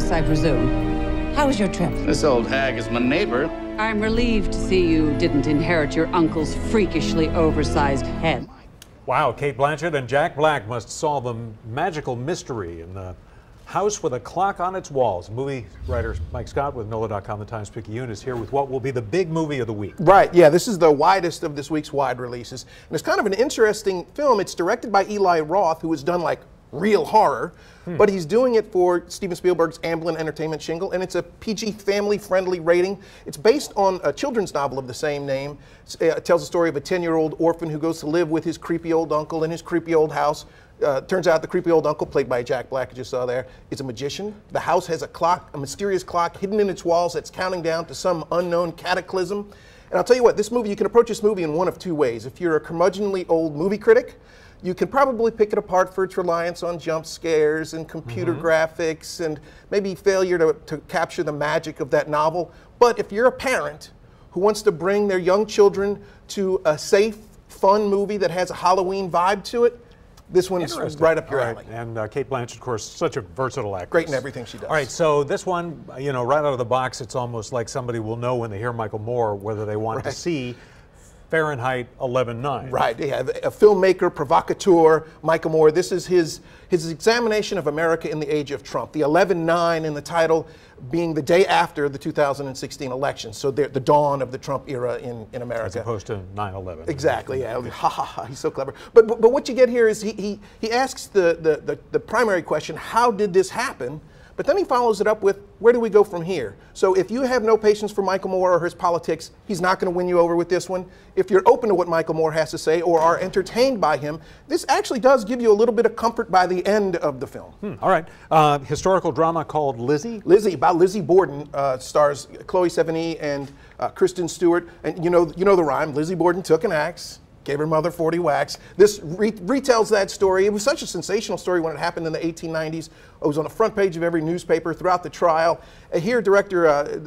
Paris, I presume. How was your trip? This old hag is my neighbor. I'm relieved to see you didn't inherit your uncle's freakishly oversized head. Wow, Kate Blanchett and Jack Black must solve a magical mystery in the house with a clock on its walls. Movie writer Mike Scott with NOLA.com, the Times-Picayune, is here with what will be the big movie of the week. Right, yeah, this is the widest of this week's wide releases. And it's kind of an interesting film. It's directed by Eli Roth, who has done like real horror, but he's doing it for Steven Spielberg's Amblin Entertainment shingle, and it's a PG family-friendly rating. It's based on a children's novel of the same name. It tells the story of a 10-year-old orphan who goes to live with his creepy old uncle in his creepy old house. Turns out the creepy old uncle, played by Jack Black, you just saw there, is a magician. The house has a clock, a mysterious clock hidden in its walls that's counting down to some unknown cataclysm. And I'll tell you what, this movie, you can approach this movie in one of two ways. If you're a curmudgeonly old movie critic, you can probably pick it apart for its reliance on jump scares and computer graphics and maybe failure to capture the magic of that novel. But if you're a parent who wants to bring their young children to a safe, fun movie that has a Halloween vibe to it, this one's right up your alley. And Kate Blanchett, of course, such a versatile actress. Great in everything she does. All right, so this one, you know, right out of the box, it's almost like somebody will know when they hear Michael Moore whether they want to see Fahrenheit 11/9. Right, yeah, a filmmaker, provocateur, Michael Moore. This is his examination of America in the age of Trump. The 11/9 in the title being the day after the 2016 election, so the dawn of the Trump era in America. As opposed to 9/11. Exactly, yeah, ha ha ha, he's so clever. But what you get here is he asks the primary question, how did this happen? But then he follows it up with, where do we go from here? So if you have no patience for Michael Moore or his politics, he's not going to win you over with this one. If you're open to what Michael Moore has to say or are entertained by him, this actually does give you a little bit of comfort by the end of the film. All right, historical drama called Lizzie? Lizzie, about Lizzie Borden, stars Chloe Sevigny and Kristen Stewart. And you know the rhyme, Lizzie Borden took an axe, gave her mother 40 whacks. This retells that story. It was such a sensational story when it happened in the 1890s. It was on the front page of every newspaper throughout the trial. Here, director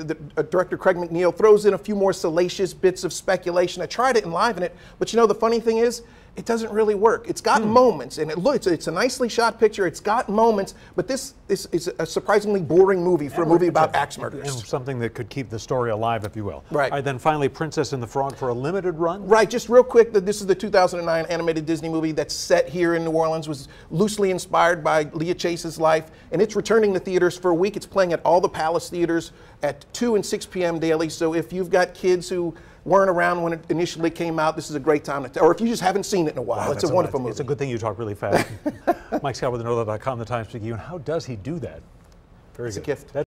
Craig McNeil throws in a few more salacious bits of speculation. I try to enliven it, but you know the funny thing is, it doesn't really work. It's got moments, and it's a nicely shot picture. It's got moments, but this is a surprisingly boring movie for a movie about axe murders. And something that could keep the story alive, if you will. Right. All right, then finally, Princess and the Frog for a limited run? Right, just real quick, this is the 2009 animated Disney movie that's set here in New Orleans, was loosely inspired by Leah Chase's life, and it's returning to theaters for a week. It's playing at all the Palace theaters at 2 and 6 p.m. daily, so if you've got kids who weren't around when it initially came out, this is a great time to, or if you just haven't seen it in a while, Wow, it's a wonderful movie. It's a good thing you talk really fast. Mike Scott with NOLA.com, the Times-Picayune. How does he do that? Very good. It's a gift.